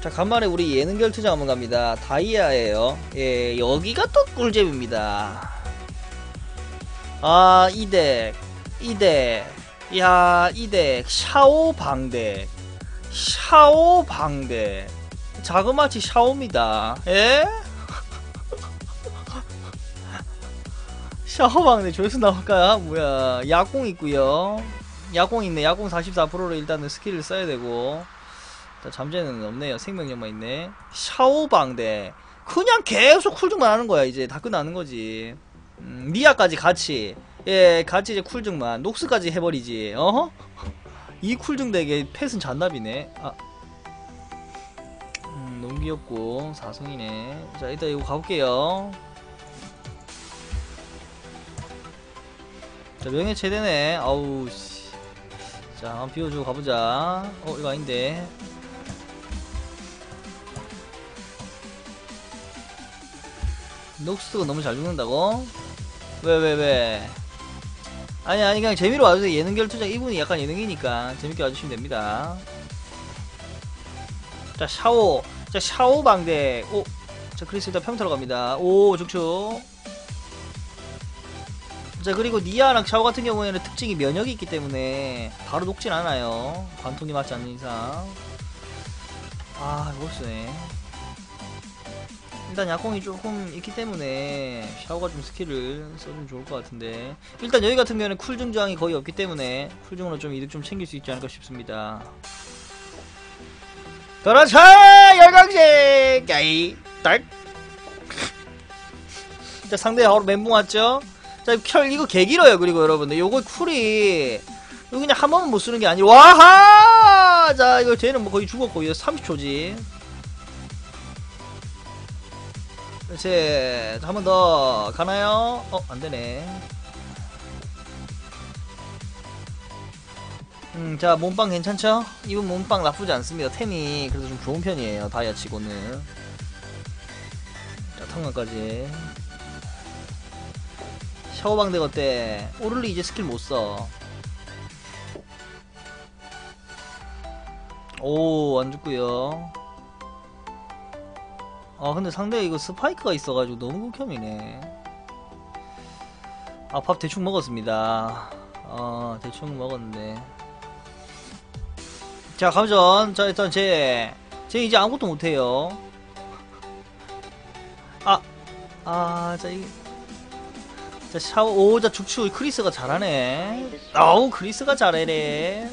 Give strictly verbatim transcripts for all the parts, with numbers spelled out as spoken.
자, 간만에 우리 예능 결투장 한번 갑니다. 다이아예요. 예, 여기가 또 꿀잼입니다. 아, 이 덱, 이 덱, 야, 이 덱, 샤오 방덱, 샤오 방덱, 자그마치 샤오입니다. 예? 샤오 방덱 조회수 나올까요? 뭐야, 야공 있구요. 야공 있네. 야공 사십사 퍼센트로 일단은 스킬을 써야 되고. 자, 잠재는 없네요. 생명력만 있네. 샤오방대 그냥 계속 쿨증만 하는 거야. 이제 다 끝나는 거지. 음, 리아까지 같이, 예, 같이 이제 쿨증만 녹스까지 해버리지. 어허? 이 쿨증 덱에 펫은 잔납이네. 아, 음, 너무 귀엽고 사성이네. 자, 일단 이거 가볼게요. 자, 명예 최대네. 아우 씨. 자, 한번 비워주고 가보자. 어, 이거 아닌데. 녹스가 너무 잘 죽는다고? 왜 왜 왜? 아니 아니 그냥 재미로 와주세요. 예능 결투장 이분이 약간 예능이니까 재밌게 와주시면 됩니다. 자, 샤오. 자, 샤오 방대. 오. 자, 크리스 일단 평타로 갑니다. 오, 죽축. 자, 그리고 니아랑 샤오 같은 경우에는 특징이 면역이 있기 때문에 바로 녹진 않아요. 관통이 맞지 않는 이상. 아, 이거 쓰네. 일단 약공이 조금 있기 때문에 샤오가 좀 스킬을 써주면 좋을 것 같은데, 일단 여기 같은 경우에는 쿨증 저항이 거의 없기 때문에 쿨증으로 좀 이득 좀 챙길 수 있지 않을까 싶습니다. 그렇죠! 열광식! 야이! 딸! 자, 상대 바로 멘붕 왔죠? 자, 켤, 이거 개 길어요. 그리고 여러분들, 요거 쿨이, 이거 그냥 한 번만 못 쓰는 게 아니라, 와하! 자, 이거 쟤는 뭐 거의 죽었고, 이거 삼십 초지. 그렇지. 한 번 더 가나요? 어, 안되네. 음, 자, 몸빵 괜찮죠? 이분 몸빵 나쁘지 않습니다. 템이 그래도 좀 좋은 편이에요. 다이아 치고는. 자, 탕감까지. 샤오방대 어때? 오를리 이제 스킬 못써. 오, 안 죽구요. 아, 근데 상대에 이거 스파이크가 있어가지고 너무 극혐이네. 아, 밥 대충 먹었습니다. 어, 대충 먹었는데. 자, 감전. 자, 일단 쟤, 쟤 이제 아무것도 못해요. 아, 아, 자, 이, 자, 샤오, 오, 자, 죽추, 크리스가 잘하네. 아우, 크리스가 잘해래.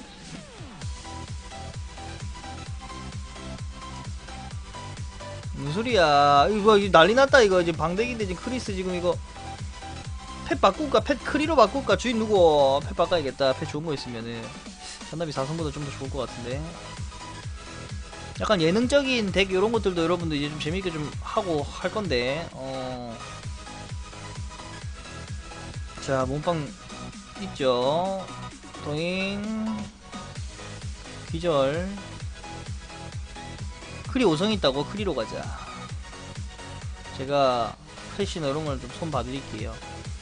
무슨 소리야. 이거 난리 났다. 이거 지금 방대기인데 지금 크리스 지금 이거 펫 바꿀까? 펫 크리로 바꿀까? 주인 누구? 펫 바꿔야겠다. 펫 좋은 거 있으면은 잔나비 사성보다 좀 더 좋을 것 같은데. 약간 예능적인 덱 이런 것들도 여러분들 이제 좀 재밌게 좀 하고 할 건데. 어. 자, 몸빵 있죠. 도잉. 기절. 크리 오성 있다고? 크리로 가자. 제가 패시나 이런 걸 좀 손 봐드릴게요.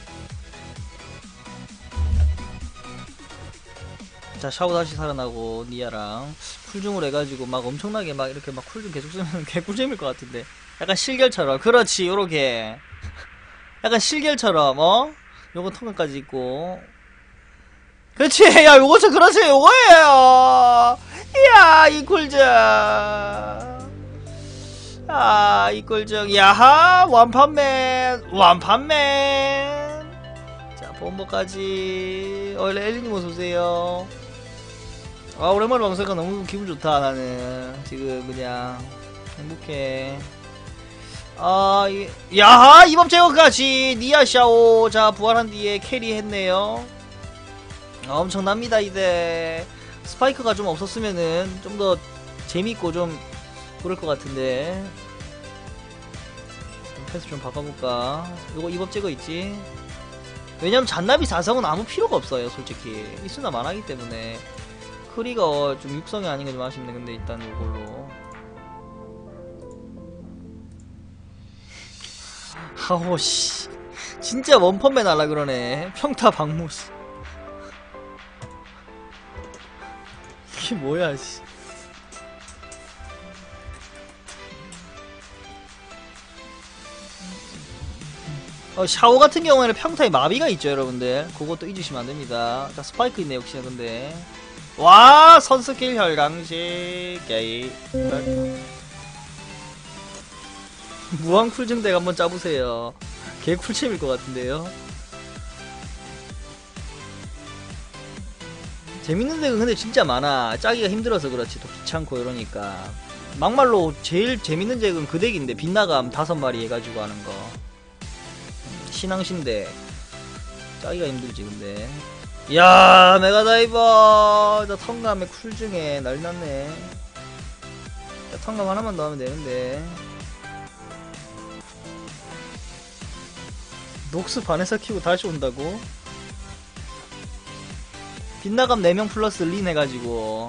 자, 샤오 다시 살아나고 니아랑 쿨중을 해가지고 막 엄청나게 막 이렇게 막 쿨중 계속 쓰면 개꿀잼일 것 같은데. 약간 실결처럼. 그렇지, 요렇게 약간 실결처럼. 어? 요거 통과까지 있고. 그렇지. 야, 요거 저 그렇지, 요거예요. 이야, 이 쿨중. 아, 이 꿀정. 야하, 완판맨, 완판맨. 자, 본보까지. 어, 엘리님 어서오세요. 아, 오랜만에 방송하니까 너무 기분 좋다. 나는 지금 그냥 행복해. 아, 이, 야하, 이법 제거까지. 니아샤오. 자, 부활한 뒤에 캐리 했네요. 아, 엄청납니다. 이제 스파이크가 좀 없었으면은 좀 더 재밌고 좀 그럴 것 같은데. 패스 좀 바꿔볼까? 요거 이법 제거 있지? 왜냐면 잔나비 사성은 아무 필요가 없어요. 솔직히 있으나 만하기 때문에. 크리가 좀 육성이 아닌 게 좀 아쉽네. 근데 일단 요걸로. 아오 씨, 진짜 원펀맨 하려 그러네. 평타 박무스. 이게 뭐야 씨. 어, 샤오 같은 경우에는 평타에 마비가 있죠, 여러분들. 그것도 잊으시면 안 됩니다. 자, 스파이크 있네, 역시나, 근데. 와, 선스킬 혈강식, 게이. 무한 쿨증덱 한번 짜보세요. 개 쿨잼일 것 같은데요. 재밌는 덱은 근데 진짜 많아. 짜기가 힘들어서 그렇지, 또 귀찮고 이러니까. 막말로 제일 재밌는 덱은 그 덱인데, 빛나감 다섯 마리 해가지고 하는 거. 신앙신데 짜기가 힘들지. 근데 이야, 메가다이버. 저 턴감에 쿨중에 난리났네. 턴감 하나만 더 하면 되는데. 녹스 반에서 키고 다시 온다고? 빛나감 네 명 플러스 린 해가지고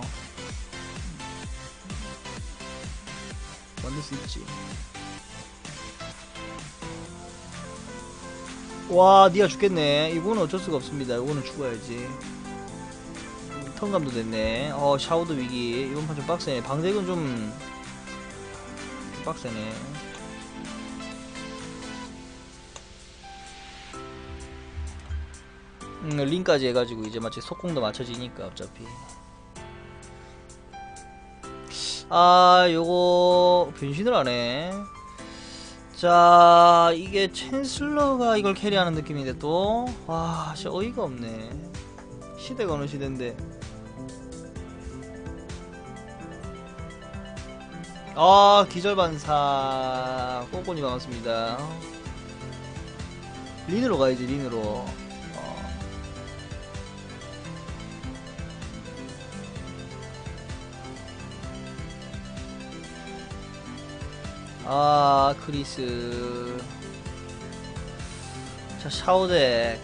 만들 수 있지. 와, 니가 죽겠네. 이거는 어쩔 수가 없습니다. 이거는 죽어야지. 턴감도 됐네. 어, 샤오도 위기. 이번 판 좀 빡세네. 방색은 좀 빡세네. 음, 링까지 해가지고 이제 마치 속공도 맞춰지니까 어차피. 아, 요거 변신을 하네. 자, 이게 챈슬러가 이걸 캐리하는 느낌인데 또, 와, 진짜 어이가 없네. 시대가 어느 시대인데. 아, 기절반사 꼬꼬니 반갑습니다. 린으로 가야지, 린으로. 어. 아, 크리스. 자, 샤오덱.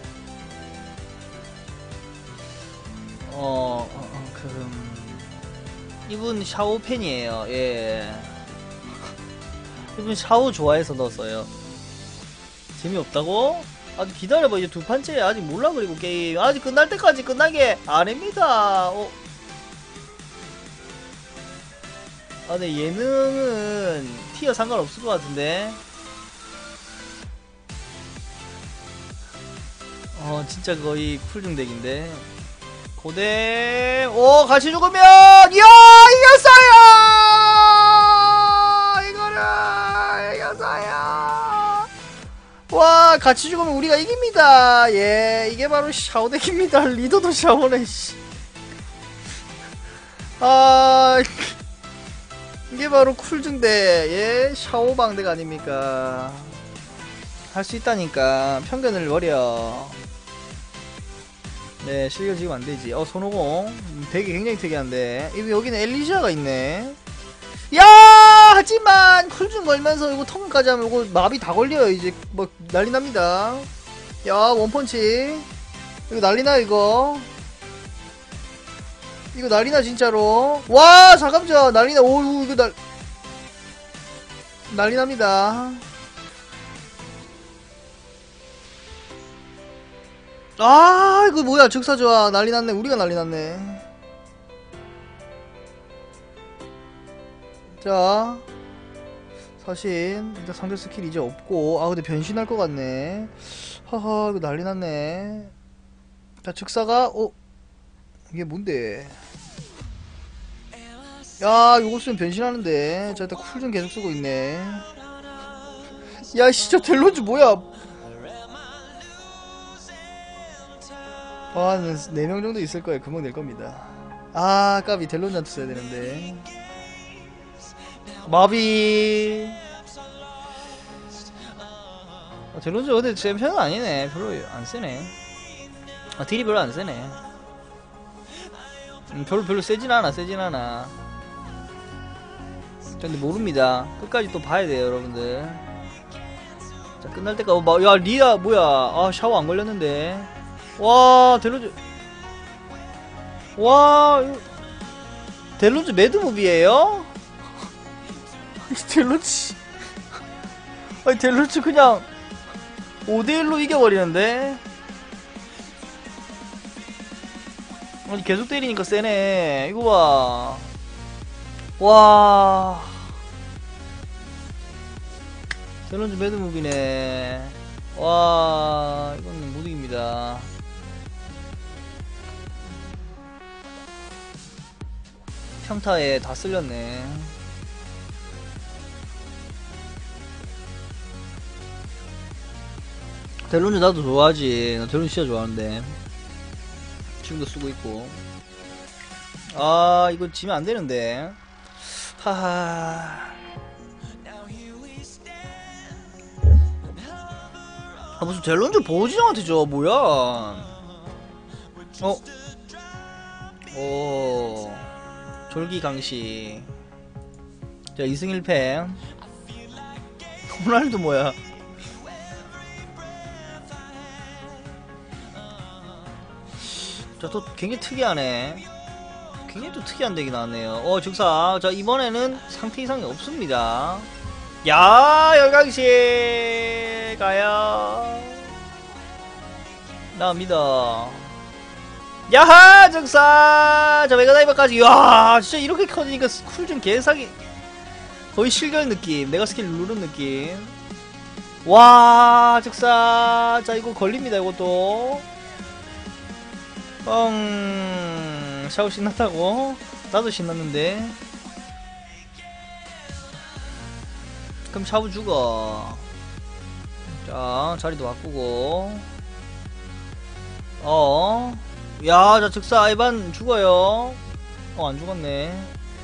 어, 어, 어, 그럼 이분 샤오 팬이에요. 예. 이분 샤오 좋아해서 넣었어요. 재미없다고? 아직 기다려봐. 이제 두 판째 아직 몰라. 그리고 게임 아직 끝날 때까지 끝나게 아닙니다. 어. 아, 근데 예능은 티어 상관없을 것 같은데. 어, 진짜 거의 쿨중덱인데. 고대. 오, 같이 죽으면 이야, 이겼어요. 이거를 이겼어요. 와, 같이 죽으면 우리가 이깁니다. 예, 이게 바로 샤오덱입니다. 리더도 샤오네. 씨. 아, 이게 바로 쿨중대. 예, 샤오방대가 아닙니까. 할 수 있다니까. 편견을 버려. 네, 실력 지금 안되지. 어, 손오공 되게 굉장히 특이한데. 이거 여기는 엘리시아가 있네. 야, 하지만 쿨중 걸면서 이거 턴까지 하면 이거 마비 다 걸려요. 이제 뭐 난리납니다. 야, 원펀치 이거 난리나. 이거 이거 난리나 진짜로. 와, 잠깐만, 난리나. 오우, 이거 날 난리납니다. 아, 이거 뭐야, 즉사좋아. 난리났네. 우리가 난리났네. 자, 사신 일단 상대 스킬 이제 없고. 아, 근데 변신할 것 같네. 하하, 이거 난리났네. 자, 즉사가 어, 이게 뭔데? 야, 요거 쓰면 변신하는데. 자, 일단 쿨 좀 계속 쓰고 있네. 야, 씨, 저 델론즈 뭐야? 아, 네 명 정도 있을 거예요. 금방 낼 겁니다. 아, 까비. 델론즈한테 써야 되는데. 마비. 아, 델론즈 근데 챔피언은 아니네. 별로 안 세네. 아, 딜이 별로 안 세네. 음, 별로 별로 세진 않아. 세진 않아. 근데 모릅니다. 끝까지 또 봐야 돼요, 여러분들. 자, 끝날 때까지. 어, 마, 야, 리아 뭐야? 아, 샤워 안 걸렸는데. 와, 델론즈. 와, 델론즈 매드무비에요? 델론즈. 아니, 델론즈 그냥 오 대 일로 이겨버리는데? 아니, 계속 때리니까 세네. 이거 봐. 와, 델론즈 매드무비네. 와, 이건 못 이깁니다. 평타에 다 쓸렸네. 델론즈 나도 좋아하지. 나 델론즈 진짜 좋아하는데. 지금도 쓰고 있고. 아, 이거 지면 안 되는데. 하하. 아, 무슨 델론즈 보호진영한테 줘. 뭐야. 어? 오. 졸기강시. 자, 이 승 일 패. 호날두 뭐야. 자, 또 굉장히 특이하네. 굉장히 또 특이한 덱이 나왔네요. 어, 즉사. 자, 이번에는 상태 이상이 없습니다. 야, 열강시 가요. 나옵니다. 야하, 즉사. 자, 메가다이버까지. 이야, 진짜 이렇게 커지니까 쿨좀 개사기. 거의 실결 느낌. 내가 스킬 누르는 느낌. 와, 즉사. 자, 이거 걸립니다, 이것도. 뻥. 샤오 신났다고? 나도 신났는데. 그럼 샤오 죽어. 자, 자리도 바꾸고. 어. 야, 자, 즉사 아이반 죽어요. 어, 안 죽었네.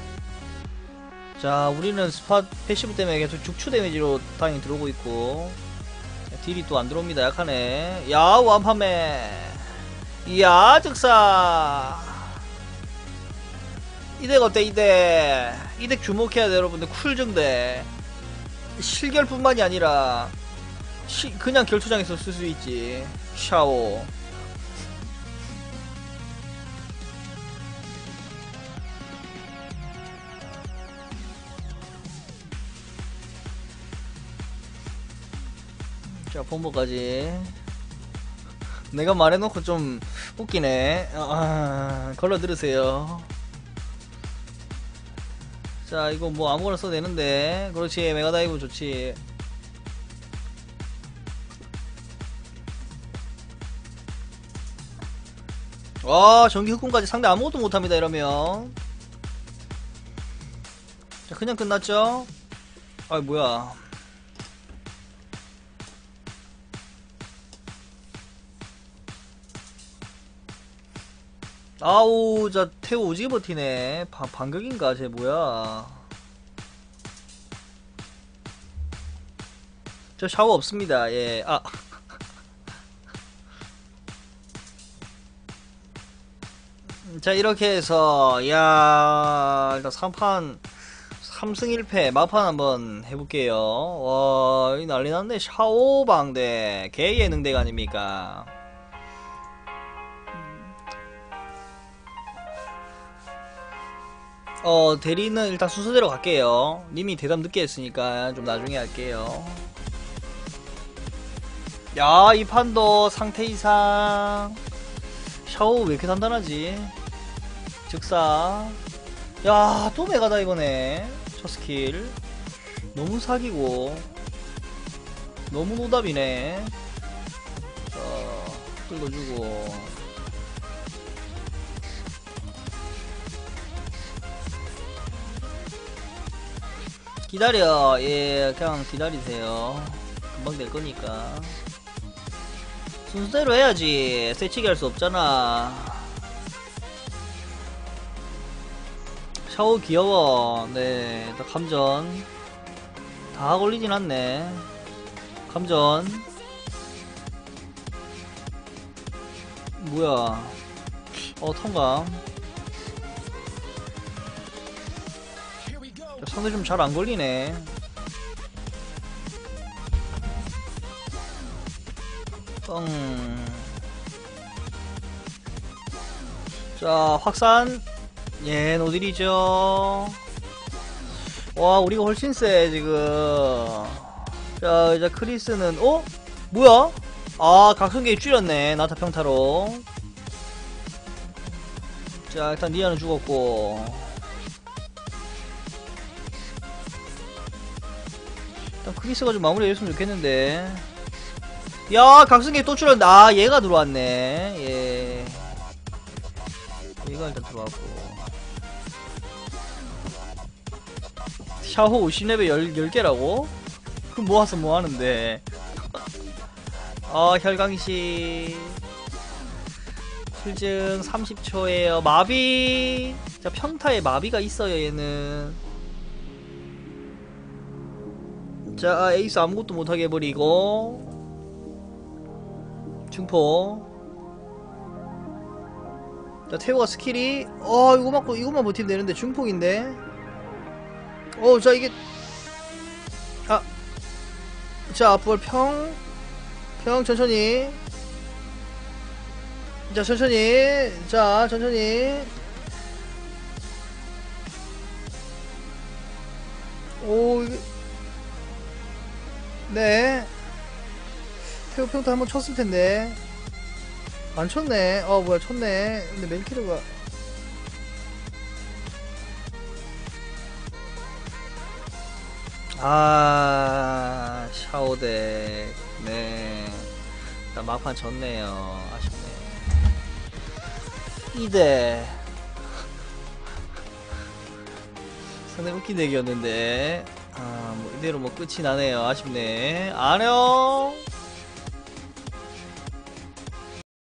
자, 우리는 스팟 패시브 때문에 계속 죽추 데미지로 다행히 들어오고 있고. 딜이 또 안 들어옵니다. 약하네. 야, 완파매. 이야, 즉사. 이덱 어때, 이덱? 이덱 주목해야 돼, 여러분들. 쿨정대. 실결뿐만이 아니라, 시, 그냥 결투장에서 쓸 수 있지. 샤오. 자, 폼보까지. 내가 말해놓고 좀 웃기네. 아, 걸러 들으세요. 자, 이거 뭐 아무거나 써도 되는데. 그렇지, 메가다이브 좋지. 와, 전기 흑군까지 상대 아무것도 못합니다, 이러면. 자, 그냥 끝났죠? 아이, 뭐야. 아우, 자, 태우 오지게 버티네. 바, 반격인가? 쟤 뭐야. 저 샤워 없습니다. 예. 아. 자, 이렇게 해서, 야, 일단 삼 판, 삼 승 일 패, 막판 한번 해볼게요. 와, 이 난리 났네. 샤오방대. 개 예능대가 아닙니까? 어, 대리는 일단 순서대로 갈게요. 님이 대답 늦게 했으니까 좀 나중에 할게요. 야, 이 판도 상태 이상. 샤오 왜 이렇게 단단하지? 즉사. 야, 또 메가다 이거네. 저 스킬. 너무 사기고. 너무 노답이네. 자, 끌어주고. 기다려. 예, 그냥 기다리세요. 금방 될 거니까. 순서대로 해야지. 새치기 할 수 없잖아. 샤오 귀여워. 네, 나 감전. 다 걸리진 않네. 감전. 뭐야. 어, 통감. 상대 좀 잘 안 걸리네. 뻥. 자, 확산. 예, 노딜이죠. 와, 우리가 훨씬 세, 지금. 자, 이제 크리스는, 어? 뭐야? 아, 각성기 줄였네. 나타 평타로. 자, 일단 니아는 죽었고. 일단 크리스가 좀 마무리 해줬으면 좋겠는데. 야, 각성기 또 줄었는데. 아, 얘가 들어왔네. 예. 얘가 일단 들어왔고. 샤오 오십 레벨 열 개라고? 그럼 모아서 뭐 하는데. 어, 혈강시. 출증 삼십 초에요. 마비. 자, 평타에 마비가 있어요, 얘는. 자, 에이스 아무것도 못하게 해버리고. 중포. 자, 태호가 스킬이. 어, 이거 맞고, 이것만 버티면 되는데, 중폭인데. 어, 자, 이게. 아. 자, 부활 평. 평, 천천히. 자, 천천히. 자, 천천히. 오, 이게. 네. 태호 평타 한번 쳤을 텐데. 안 쳤네. 어, 뭐야, 쳤네. 근데 멜키르가. 아, 샤오덱. 네. 일단 막판 졌네요. 아쉽네. 이 대. 상당히 웃긴 덱이었는데. 아, 뭐, 이대로 뭐 끝이 나네요. 아쉽네. 안녕!